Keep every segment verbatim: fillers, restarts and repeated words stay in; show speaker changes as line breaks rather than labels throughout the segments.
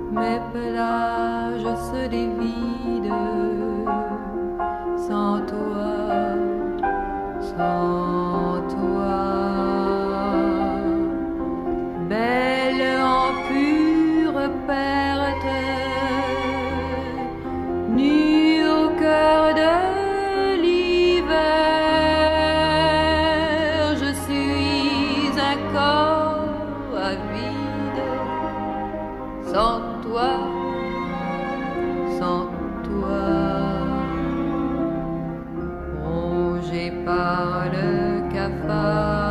mes plages se dévident sans toi, sans toi. Belle en pure perte, nue au cœur de l'hiver, je suis un corps avide, sans toi, sans toi, rongé par le cafard,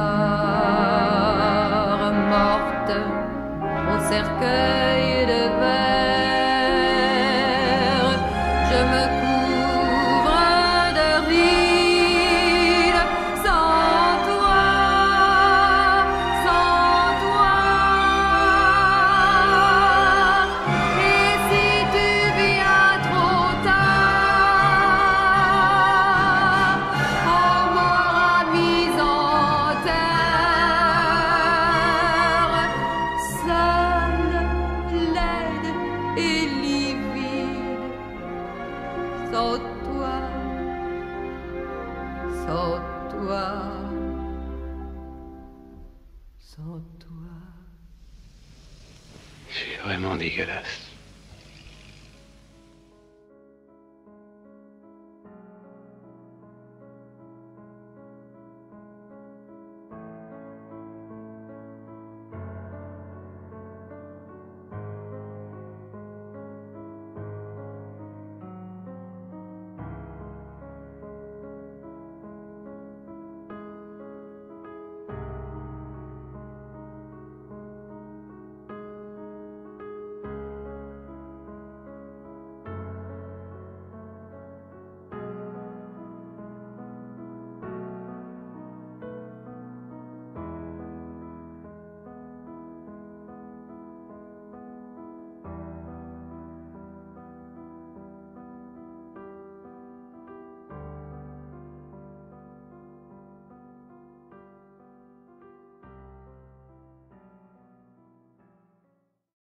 morte au cercueil de verre, je me couvre de rides, sans toi, sans toi. Et si tu viens trop tard, on m'aura mise en terre, seule, laide et livide, sans toi, sans toi, sans toi.
Je suis vraiment dégueulasse.